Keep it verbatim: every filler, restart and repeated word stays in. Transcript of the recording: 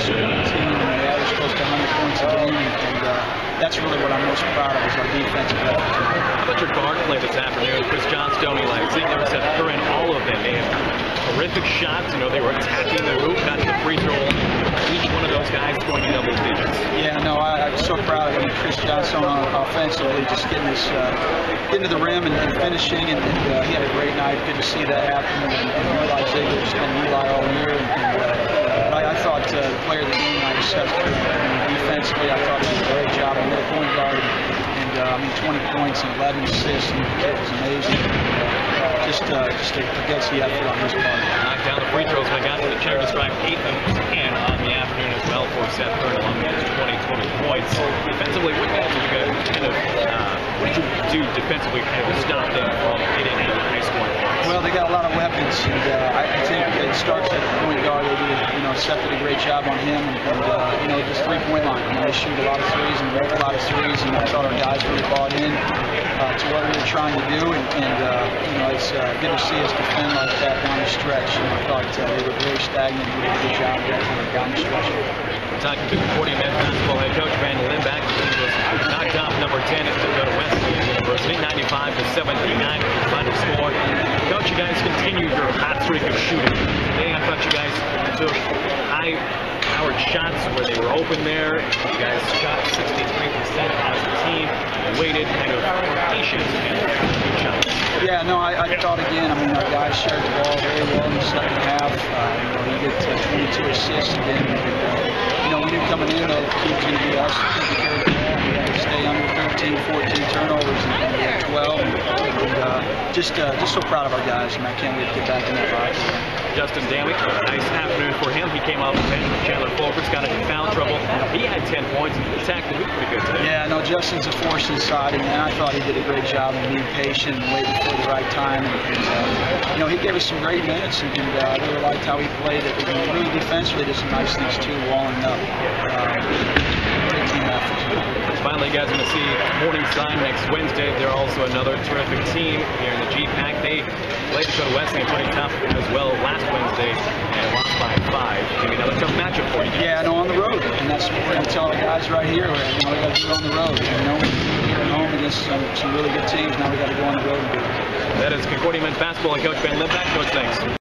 scoring team, and they average close to one hundred points a game, and, and uh, that's really what I'm most proud of is our defensive effort. How about your guard play this afternoon? Chris Johnstone, Eli Ziegler, Seth Curran, all of them. They had terrific shots. You know, they were attacking the hoop, got to the free throw. Each one of those guys scoring double digits. Yeah, no, I, I'm so proud of him. Chris Johnstone on offensively, just getting this, uh, getting to the rim and, and finishing, and, and uh, he had a great night. Good to see that happen. And, and Eli Ziegler, just been Eli all year. And, and, uh, but I, I thought uh, the player of the game night was Seth Curran. I mean, defensively, I thought he did a great job at middle point guard. And uh, I mean, twenty points and eleven assists. And it was amazing. Uh, just, uh, just a, a gutsy effort on his part. Knocked down the free throws. I got to the chair to strike eight of ten on the afternoon as well for Seth Curran, along with his twenty, twenty points. Defensively, what did you guys kind of, uh, what did you do defensively kind of stop them from getting any high scoring points? Well, they got a lot of weapons, and uh, I, I think it starts at the point guard. They did, you know, Seth did a great job on him, and, and uh, you know, just three-point line. You know, they shoot a lot of threes and make a lot of threes, and I thought our guys really bought in uh, to what we were trying to do, and, and uh, you know, it's uh, good to see us defend like that down the stretch. You know, I thought uh, they were very stagnant and did a good job down the stretch. We're talking to Concordia men's basketball head coach Ben Limback. He was knocked off number ten at Dakota Wesleyan University, ninety-five to seventy-nine was the final score. Coach, you guys continued your hot streak of shooting. Today, I thought you guys took high-powered shots where they were open there. You guys shot sixty-three percent as a team. Waited, kind of patient, and good shots. Yeah, no, I, I thought again, I mean, our guys shared the ball very well in the second half. Uh, you know, he did uh, twenty-two assists again. And, uh, you know, we knew coming in that the key was going to be us taking care of the ball. We had to stay under thirteen, fourteen turnovers, and, and we had twelve. And, and uh, just, uh, just so proud of our guys, and I can't wait to get back in that locker room. Justin Damwick, nice afternoon for him. He came off the bench. Chandler Fulker's got into foul trouble. He had ten points and attacked the hoop pretty good today. Yeah, no, Justin's a force inside, and I thought he did a great job of being patient and waiting for the right time. And, and uh, you know, he gave us some great minutes, and, and uh, I really liked how he played it. And really defensively did some nice things too, walling up. Uh, great team effort. Finally, you guys are going to see Morningside next Wednesday. They're also another terrific team here in the G PAC. They played Dakota Wesleyan pretty tough as well last Wednesday and lost by five. Maybe another tough matchup for you guys. Yeah, no, on the road, and that's what we're going to tell our guys right here. You know, we got to do it on the road. You know, we're here at home against some, some really good teams. Now we got to go on the road and do it. That is Concordia men's basketball and Coach Ben Limback. Coach, thanks.